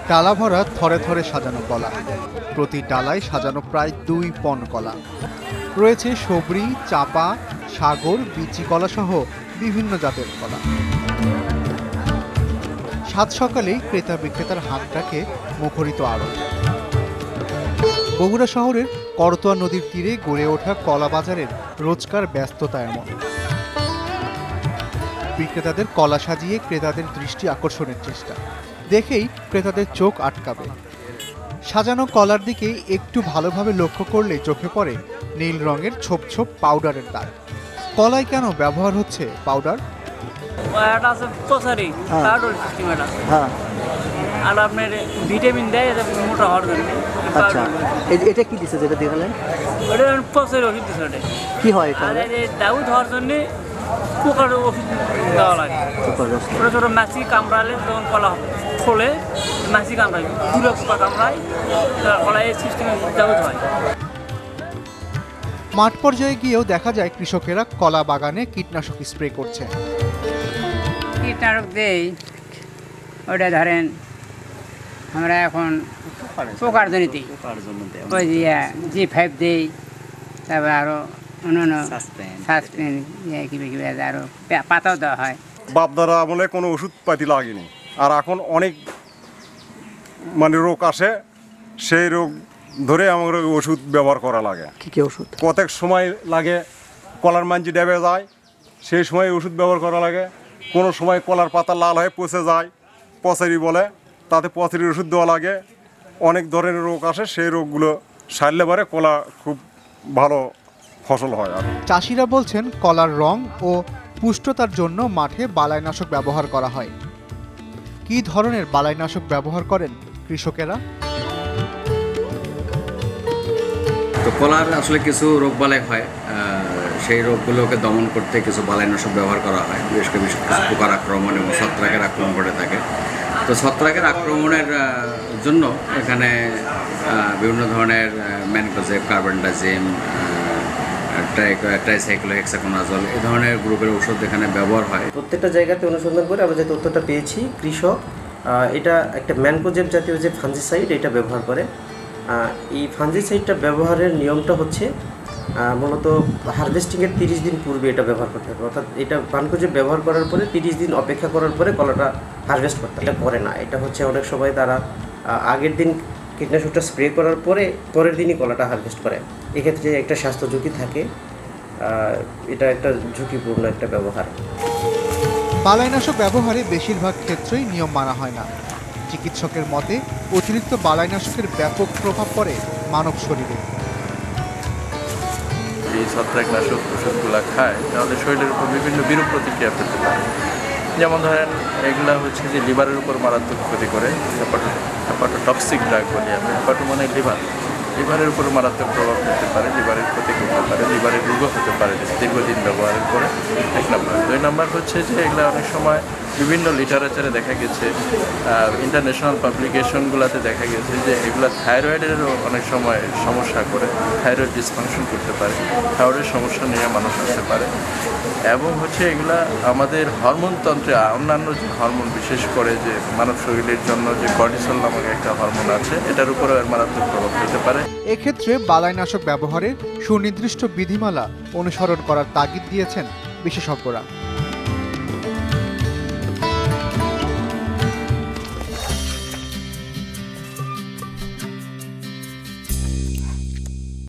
ডালা ভরা থরে থরে সাজানো কলা, প্রতি ডালায় সাজানো প্রায় 2 পণ কলা। রয়েছে সবরি, চাপা, সাগর, বিচি কলা সহ বিভিন্ন জাতের কলা। সাত সকালেই ক্রেতা বিক্রেতার হাটটাকে মুখরিত আড়ত। বগুড়া শহরের করতোয়া নদীর তীরে গড়ে ওঠা কলা বাজারের রোজকার ব্যস্ততা এমন। বিক্রেতাদের কলা সাজিয়ে ক্রেতাদের দৃষ্টি আকর্ষণের চেষ্টা দেখেই ক্রেতাদের চোখ আটকাবে। সাজানো কলার দিকে একটু ভালোভাবে লক্ষ্য করলে চোখে পড়ে নীল রঙের ছোপ ছোপ পাউডারের দাগ। কলায় কেন ব্যবহার হচ্ছে পাউডার? আর আপনার ভিটামিন দেয় মোটা হওয়ার জন্য। আচ্ছা, এটা কি দিচ্ছে যেটা দেখালেন? ওটা প্রচুর ওষুধ দিচ্ছে। ওটা কি হয়? দাউদ হওয়ার জন্য পোকার ওষুধ দেওয়া লাগে। ছোটো ছোটো মাছি কামড়ালে যখন কলা খোলে মাছি কামড়ায়, দুটো পোকা কামড়ায়, কলা এই সিস্টেমে দাউদ হয়। মাঠ পর্যায়ে গিয়েও দেখা যায় কৃষকেরা কলা বাগানে কীটনাশক স্প্রে করছে। কীটনাশক দেই, ওটা ধরেন আমরা এখন পোকার জন্য দিই, ওই G5 দিই, তারপর আরও অন্যান্য সাসপেন আরও পাতাও দেওয়া হয়। বাপদারা আমলে কোনো ওষুধপাতি লাগেনি, আর এখন অনেক রোগ আসে, সেই রোগ ধরে আমার ওষুধ ব্যবহার করা লাগে। কি ওষুধ? প্রত্যেক সময় লাগে কলার মাঞ্জি ডেবে যায়, সেই সময় ওষুধ ব্যবহার করা লাগে। কোনো সময় কলার পাতা লাল হয়ে পচে যায়, পচারি বলে, তাতে পচারির ওষুধ দেওয়া লাগে। অনেক ধরনের রোগ আসে, সেই রোগগুলো সারলে পরে কলা খুব ভালো ফসল হয়। আর চাষিরা বলছেন কলার রং ও পুষ্টতার জন্য মাঠে বালাইনাশক ব্যবহার করা হয়। কী ধরনের বালাইনাশক ব্যবহার করেন কৃষকেরা? তো কলার আসলে কিছু রোগবালাই হয়, সেই রোগগুলোকে দমন করতে কিছু বালাইনাশক ব্যবহার করা হয়। বিশেষ করে কিছু পোকার আক্রমণ এবং ছত্রাকের আক্রমণ করে থাকে। তো ছত্রাকের আক্রমণের জন্য এখানে বিভিন্ন ধরনের ম্যানকোজেব, কার্বনডাজিম, ট্রাইসাইক্লোহেক্সাকোনাজল এই ধরনের গ্রুপের ওষুধ এখানে ব্যবহার হয়। প্রত্যেকটা জায়গাতে অনুসন্ধান করে আমরা যে তথ্যটা পেয়েছি, কৃষক এটা একটা ম্যানকোজেব জাতীয় যে ফাঞ্জিসাইড এটা ব্যবহার করে। এই ফাঞ্জিসাইডটা ব্যবহারের নিয়মটা হচ্ছে মূলত হারভেস্টিংয়ের 30 দিন পূর্বে এটা ব্যবহার করতে হবে। অর্থাৎ এটা ম্যানকোজেব ব্যবহার করার পরে 30 দিন অপেক্ষা করার পরে কলাটা হারভেস্ট করতে হবে। এটা করে না, এটা হচ্ছে অনেক সময় তারা আগের দিন কীটনাশকটা স্প্রে করার পরে পরের দিনই কলাটা হারভেস্ট করে। এক্ষেত্রে একটা স্বাস্থ্য ঝুঁকি থাকে, এটা একটা ঝুঁকিপূর্ণ একটা ব্যবহার। বালাইনাশক ব্যবহারে বেশিরভাগ ক্ষেত্রেই নিয়ম মানা হয় না। চিকিৎসকের মতে অতিরিক্ত বালাইনাশকের ব্যাপক প্রভাব পড়ে মানব শরীরে। এই ছত্রাকনাশক ওষুধগুলো খায় তাহলে শরীরের উপর বিভিন্ন বিরূপ প্রতিক্রিয়া ফেলতে পারে। যেমন ধরেন এগুলা হচ্ছে যে লিভারের উপর মারাত্মক ক্ষতি করে। হেপাটোটক্সিক ড্রাগ বলি আমরা। হেপাটো মানে লিভারের উপর মারাত্মক প্রভাব ফেলতে পারে, লিভারের ক্ষতি করতে পারে, লিভারের রোগও হতে পারে দীর্ঘদিন ব্যবহারের পরে। 1 নম্বর। 2 নম্বর হচ্ছে যে এগুলো অনেক সময় বিভিন্ন লিটারেচারে দেখা গেছে, ইন্টারন্যাশনাল পাবলিকেশনগুলোতে দেখা গেছে যে এগুলো থাইরয়েডেরও অনেক সময় সমস্যা করে, থাইরয়েড ডিসফাংশন করতে পারে, থাইরয়েডের সমস্যা নিয়ে মানুষ আসতে পারে। এবং হচ্ছে এগুলা আমাদের হরমোনতন্ত্রে অন্যান্য যে হরমোন, বিশেষ করে যে মানব শরীরের জন্য যে কর্টিসল নামক একটা হরমোন আছে, এটার উপরেও এর মারাত্মক প্রভাব ফেলতে পারে। এক্ষেত্রে বালাইনাশক ব্যবহারের সুনির্দিষ্ট বিধিমালা অনুসরণ করার তাগিদ দিয়েছেন বিশেষজ্ঞরা।